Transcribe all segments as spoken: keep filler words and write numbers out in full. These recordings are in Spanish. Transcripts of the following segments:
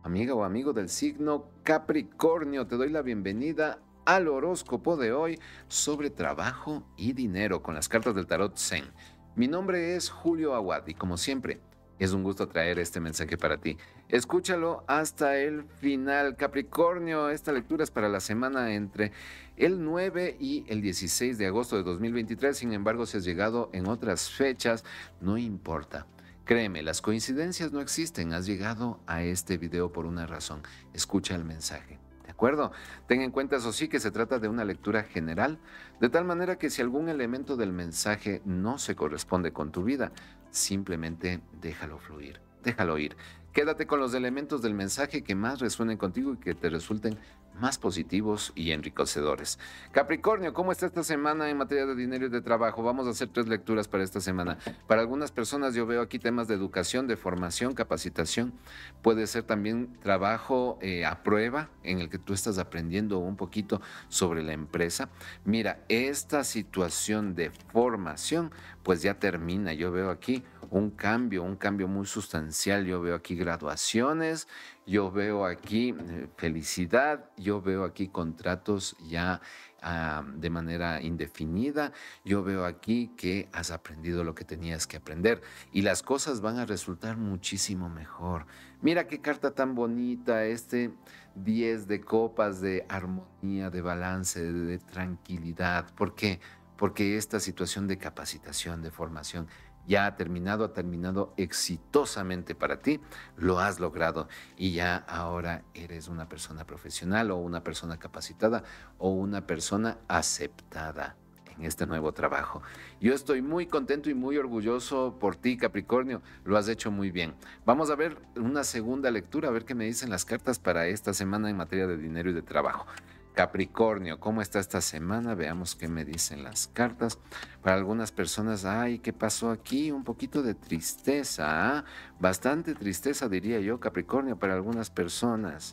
amiga o amigo del signo Capricornio. Te doy la bienvenida al horóscopo de hoy sobre trabajo y dinero con las cartas del tarot Zen. Mi nombre es Julio Aguad y como siempre es un gusto traer este mensaje para ti. Escúchalo hasta el final. Capricornio, esta lectura es para la semana entre el nueve y el dieciséis de agosto de dos mil veintitrés. Sin embargo, si has llegado en otras fechas, no importa. Créeme, las coincidencias no existen. Has llegado a este video por una razón. Escucha el mensaje. ¿De acuerdo? Ten en cuenta, eso sí, que se trata de una lectura general, de tal manera que si algún elemento del mensaje no se corresponde con tu vida, simplemente déjalo fluir, déjalo ir. Quédate con los elementos del mensaje que más resuenen contigo y que te resulten más positivos y enriquecedores. Capricornio, ¿cómo está esta semana en materia de dinero y de trabajo? Vamos a hacer tres lecturas para esta semana. Para algunas personas yo veo aquí temas de educación, de formación, capacitación. Puede ser también trabajo eh, a prueba en el que tú estás aprendiendo un poquito sobre la empresa. Mira, esta situación de formación pues ya termina. Yo veo aquí un cambio, un cambio muy sustancial. Yo veo aquí graduaciones, yo veo aquí eh, felicidad, yo veo aquí contratos ya ah, de manera indefinida, yo veo aquí que has aprendido lo que tenías que aprender y las cosas van a resultar muchísimo mejor. Mira qué carta tan bonita, este diez de copas de armonía, de balance, de, de tranquilidad. ¿Por qué? Porque esta situación de capacitación, de formación, ya ha terminado, ha terminado exitosamente para ti, lo has logrado y ya ahora eres una persona profesional o una persona capacitada o una persona aceptada en este nuevo trabajo. Yo estoy muy contento y muy orgulloso por ti, Capricornio, lo has hecho muy bien. Vamos a ver una segunda lectura, a ver qué me dicen las cartas para esta semana en materia de dinero y de trabajo. Capricornio, ¿cómo está esta semana? Veamos qué me dicen las cartas. Para algunas personas, ay, ¿qué pasó aquí? Un poquito de tristeza, ¿ah? Bastante tristeza, diría yo, Capricornio, para algunas personas.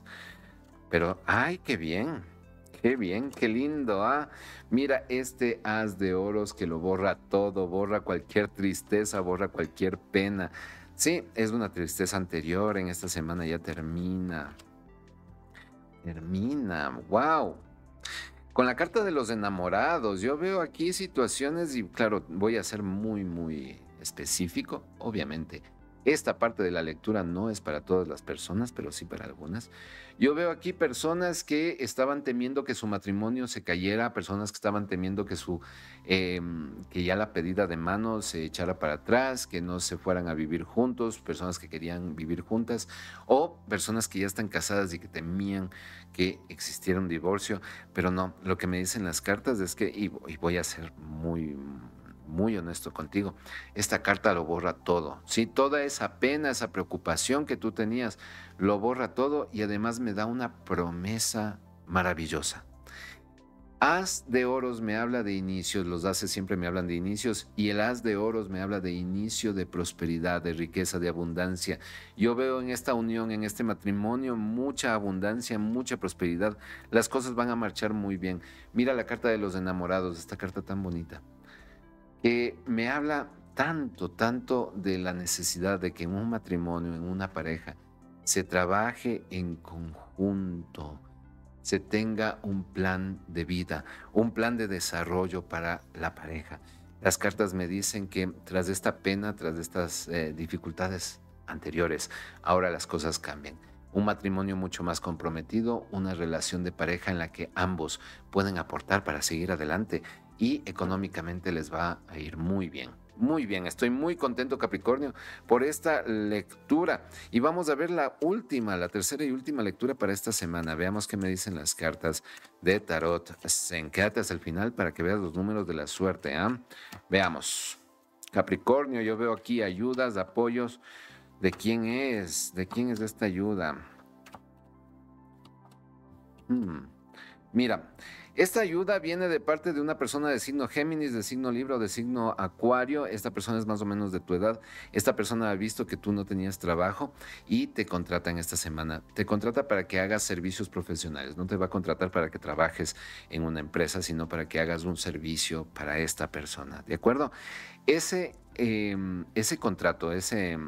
Pero, ay, qué bien, qué bien, qué lindo, ¿ah? Mira este as de oros que lo borra todo, borra cualquier tristeza, borra cualquier pena. Sí, es una tristeza anterior, en esta semana ya termina. Termina, wow. Con la carta de los enamorados, yo veo aquí situaciones y claro, voy a ser muy, muy específico, obviamente. Esta parte de la lectura no es para todas las personas, pero sí para algunas. Yo veo aquí personas que estaban temiendo que su matrimonio se cayera, personas que estaban temiendo que su eh, que ya la pedida de mano se echara para atrás, que no se fueran a vivir juntos, personas que querían vivir juntas, o personas que ya están casadas y que temían que existiera un divorcio. Pero no, lo que me dicen las cartas es que, y, y voy a ser muy, muy honesto contigo, esta carta lo borra todo, ¿sí? Toda esa pena, esa preocupación que tú tenías, lo borra todo y además me da una promesa maravillosa. As de oros me habla de inicios, los ases siempre me hablan de inicios, y el as de oros me habla de inicio, de prosperidad, de riqueza, de abundancia. Yo veo en esta unión, en este matrimonio, mucha abundancia, mucha prosperidad. Las cosas van a marchar muy bien. Mira la carta de los enamorados, esta carta tan bonita, que me habla tanto, tanto de la necesidad de que en un matrimonio, en una pareja, se trabaje en conjunto, se tenga un plan de vida, un plan de desarrollo para la pareja. Las cartas me dicen que tras esta pena, tras estas eh, dificultades anteriores, ahora las cosas cambian. Un matrimonio mucho más comprometido, una relación de pareja en la que ambos pueden aportar para seguir adelante y económicamente les va a ir muy bien. Muy bien, estoy muy contento, Capricornio, por esta lectura. Y vamos a ver la última, la tercera y última lectura para esta semana. Veamos qué me dicen las cartas de Tarot Zen. Quédate hasta el final para que veas los números de la suerte. ¿eh? Veamos. Capricornio, yo veo aquí ayudas, apoyos. ¿De quién es? ¿De quién es esta ayuda? Hmm. Mira, esta ayuda viene de parte de una persona de signo Géminis, de signo Libra o de signo Acuario. Esta persona es más o menos de tu edad. Esta persona ha visto que tú no tenías trabajo y te contrata en esta semana. Te contrata para que hagas servicios profesionales. No te va a contratar para que trabajes en una empresa, sino para que hagas un servicio para esta persona. ¿De acuerdo? Ese, eh, ese contrato, ese...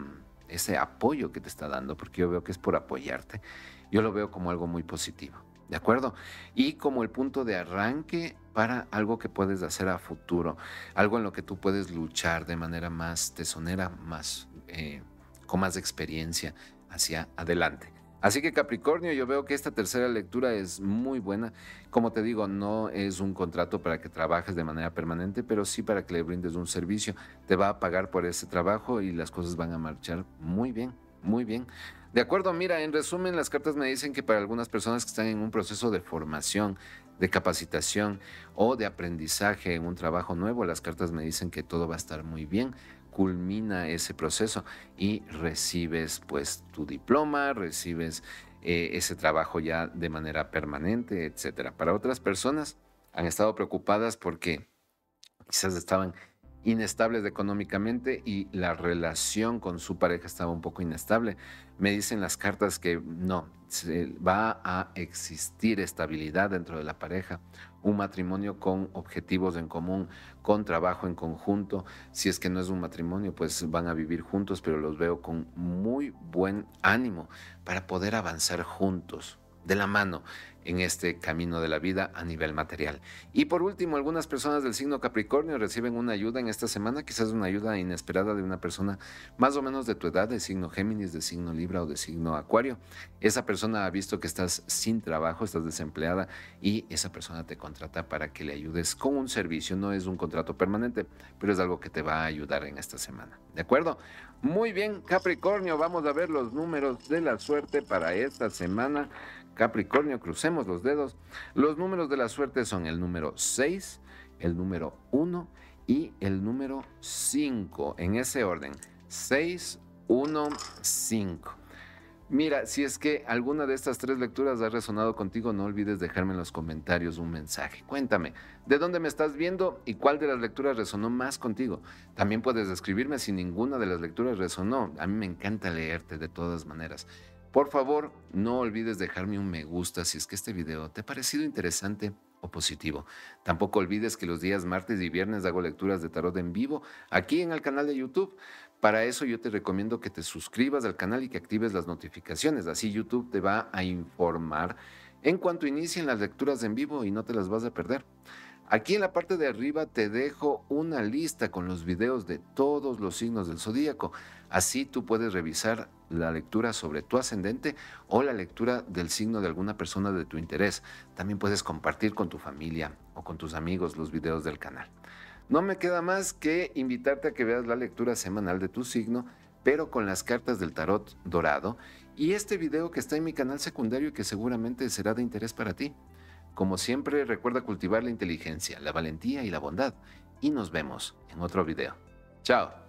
ese apoyo que te está dando, porque yo veo que es por apoyarte, yo lo veo como algo muy positivo, ¿de acuerdo? Y como el punto de arranque para algo que puedes hacer a futuro, algo en lo que tú puedes luchar de manera más tesonera, más, eh, con más experiencia hacia adelante. Así que Capricornio, yo veo que esta tercera lectura es muy buena. Como te digo, no es un contrato para que trabajes de manera permanente, pero sí para que le brindes un servicio. Te va a pagar por ese trabajo y las cosas van a marchar muy bien, muy bien. De acuerdo, mira, en resumen, las cartas me dicen que para algunas personas que están en un proceso de formación, de capacitación o de aprendizaje en un trabajo nuevo, las cartas me dicen que todo va a estar muy bien. Culmina ese proceso y recibes pues tu diploma, recibes eh, ese trabajo ya de manera permanente, etcétera. Para otras personas han estado preocupadas porque quizás estaban inestables económicamente y la relación con su pareja estaba un poco inestable. Me dicen las cartas que no, se- va a existir estabilidad dentro de la pareja, un matrimonio con objetivos en común, con trabajo en conjunto. Si es que no es un matrimonio, pues van a vivir juntos, pero los veo con muy buen ánimo para poder avanzar juntos, de la mano, en este camino de la vida a nivel material. Y por último, algunas personas del signo Capricornio reciben una ayuda en esta semana, quizás una ayuda inesperada de una persona más o menos de tu edad, de signo Géminis, de signo Libra o de signo Acuario. Esa persona ha visto que estás sin trabajo, estás desempleada y esa persona te contrata para que le ayudes con un servicio. No es un contrato permanente, pero es algo que te va a ayudar en esta semana. ¿De acuerdo? Muy bien, Capricornio, vamos a ver los números de la suerte para esta semana. Capricornio, crucemos los dedos. Los números de la suerte son el número seis, el número uno y el número cinco. En ese orden, seis, uno, cinco. Mira, si es que alguna de estas tres lecturas ha resonado contigo, no olvides dejarme en los comentarios un mensaje. Cuéntame, ¿de dónde me estás viendo y cuál de las lecturas resonó más contigo? También puedes escribirme si ninguna de las lecturas resonó. A mí me encanta leerte de todas maneras. Por favor, no olvides dejarme un me gusta si es que este video te ha parecido interesante o positivo. Tampoco olvides que los días martes y viernes hago lecturas de tarot en vivo aquí en el canal de YouTube. Para eso yo te recomiendo que te suscribas al canal y que actives las notificaciones. Así YouTube te va a informar en cuanto inicien las lecturas en vivo y no te las vas a perder. Aquí en la parte de arriba te dejo una lista con los videos de todos los signos del zodíaco. Así tú puedes revisar la lectura sobre tu ascendente o la lectura del signo de alguna persona de tu interés. También puedes compartir con tu familia o con tus amigos los videos del canal. No me queda más que invitarte a que veas la lectura semanal de tu signo, pero con las cartas del tarot dorado y este video que está en mi canal secundario y que seguramente será de interés para ti. Como siempre, recuerda cultivar la inteligencia, la valentía y la bondad. Y nos vemos en otro video. Chao.